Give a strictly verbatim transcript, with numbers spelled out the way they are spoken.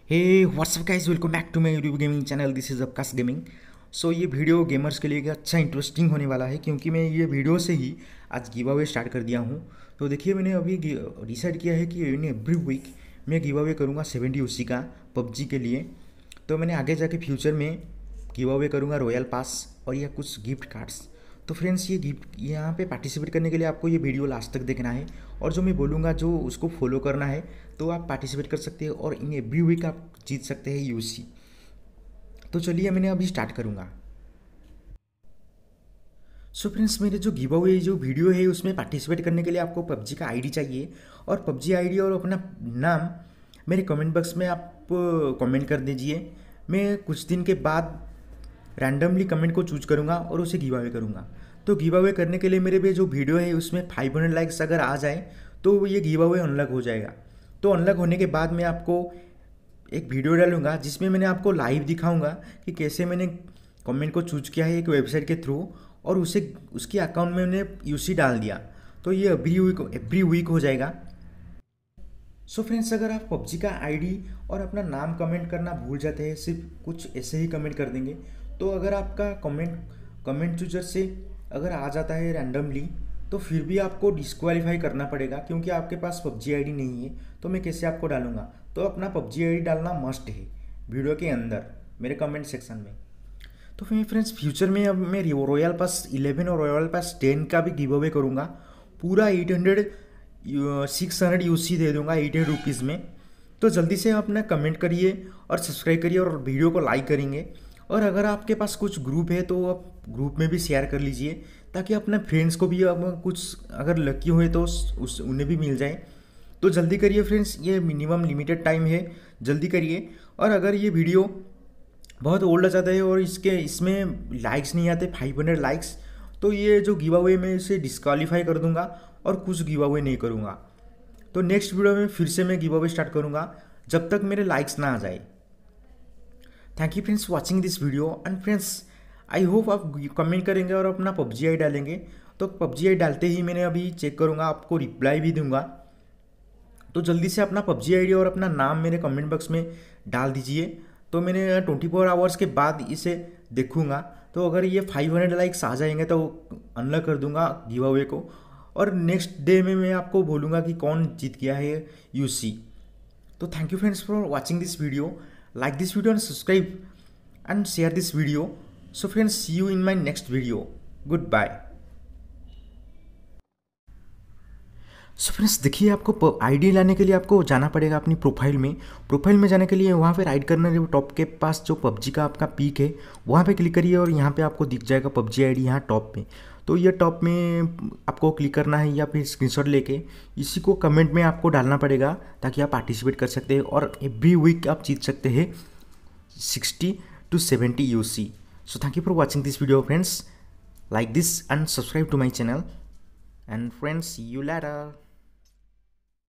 Hey what's up guys, welcome back to my YouTube gaming channel. This is Avkash gaming. So ये video gamers के लिए एक अच्छा interesting होने वाला है, क्योंकि मैं ये वीडियो से ही आज गिव अवे स्टार्ट कर दिया हूँ। तो देखिए, मैंने अभी डिसाइड किया है कि इन एवरी वीक मैं गिव अवे करूँगा सेवेंटी यूसी का पबजी के लिए। तो मैंने आगे जाके फ्यूचर में गिव अवे करूँगा रॉयल पास और या कुछ गिफ्ट कार्ड्स। तो फ्रेंड्स, ये गिफ्ट यहाँ पे पार्टिसिपेट करने के लिए आपको ये वीडियो लास्ट तक देखना है, और जो मैं बोलूँगा जो उसको फॉलो करना है, तो आप पार्टिसिपेट कर सकते हैं और इन एवरी वीक आप जीत सकते हैं यूसी। तो चलिए, मैंने अभी स्टार्ट करूँगा। सो फ्रेंड्स, मेरे जो गिव अवे जो वीडियो है उसमें पार्टिसिपेट करने के लिए आपको पबजी का आईडी चाहिए, और पबजी आईडी और अपना नाम मेरे कमेंट बॉक्स में आप कमेंट कर दीजिए। मैं कुछ दिन के बाद रैंडमली कमेंट को चूज करूँगा और उसे गिव अवे करूँगा। तो गिव अवे करने के लिए मेरे पे जो वीडियो है उसमें फाइव हंड्रेड लाइक्स अगर आ जाए तो ये गिव अवे अनलॉक हो जाएगा। तो अनलॉक होने के बाद मैं आपको एक वीडियो डालूंगा जिसमें मैंने आपको लाइव दिखाऊंगा कि कैसे मैंने कमेंट को चूज किया है एक वेबसाइट के थ्रू, और उसे उसके अकाउंट में मैंने यूसी डाल दिया। तो ये एवरी वीक एवरी वीक हो जाएगा। सो फ्रेंड्स, अगर आप पबजी का आईडी और अपना नाम कमेंट करना भूल जाते हैं, सिर्फ कुछ ऐसे ही कमेंट कर देंगे, तो अगर आपका कमेंट कमेंट चूजर से अगर आ जाता है रैंडमली, तो फिर भी आपको डिस्क्वालीफाई करना पड़ेगा, क्योंकि आपके पास पबजी आईडी नहीं है। तो मैं कैसे आपको डालूंगा? तो अपना पबजी आईडी डालना मस्ट है वीडियो के अंदर मेरे कमेंट सेक्शन में। तो फिर फ्रेंड्स, फ्यूचर में अब मैं रॉयल पास इलेवन और रॉयल पास टेन का भी गिव अवे करूँगा। पूरा eight hundred six hundred UC दे दूंगा एट हंड्रेड रुपीज़ में। तो जल्दी से अपना कमेंट करिए और सब्सक्राइब करिए और वीडियो को लाइक करेंगे। और अगर आपके पास कुछ ग्रुप है तो आप ग्रुप में भी शेयर कर लीजिए, ताकि अपने फ्रेंड्स को भी अब कुछ अगर लकी हुए तो उस उन्हें भी मिल जाए। तो जल्दी करिए फ्रेंड्स, ये मिनिमम लिमिटेड टाइम है, जल्दी करिए। और अगर ये वीडियो बहुत ओल्ड आ जाता है और इसके इसमें लाइक्स नहीं आते फाइव हंड्रेड लाइक्स, तो ये जो गिव अवे में इसे डिस्क्वालीफाई कर दूंगा और कुछ गिव अवे नहीं करूँगा। तो नेक्स्ट वीडियो में फिर से मैं गिव अवे स्टार्ट करूँगा जब तक मेरे लाइक्स ना आ जाए। Thank you friends watching this video. And friends, I hope आप कमेंट करेंगे और अपना पबजी आई डालेंगे। तो पबजी आई डालते ही मैंने अभी चेक करूँगा, आपको रिप्लाई भी दूंगा। तो जल्दी से अपना पबजी आईडी और अपना नाम मेरे कमेंट बॉक्स में डाल दीजिए। तो मैंने ट्वेंटी फोर आवर्स के बाद इसे देखूंगा। तो अगर ये फाइव हंड्रेड लाइक्स आ जाएंगे तो अनलॉक कर दूंगा गिव अवे को, और नेक्स्ट डे में मैं आपको बोलूँगा कि कौन जीत गया है यूसी। तो thank you friends for watching this video. Like this video and subscribe and share this video. So friends, see you in my next video. Goodbye. So friends, देखिए, आपको आईडी लाने के लिए आपको जाना पड़ेगा अपनी प्रोफाइल में। प्रोफाइल में जाने के लिए वहाँ पे राइट करना है, टॉप के पास जो पबजी का आपका पीक है वहाँ पे क्लिक करिए, और यहाँ पे आपको दिख जाएगा पबजी आईडी यहाँ टॉप पे। तो ये टॉप में आपको क्लिक करना है, या फिर स्क्रीनशॉट लेके इसी को कमेंट में आपको डालना पड़ेगा, ताकि आप पार्टिसिपेट कर सकते हैं और एवरी वीक आप जीत सकते हैं sixty two seventy UC. So thank you for watching this video friends. Like this and subscribe to my channel, and friends, see you later.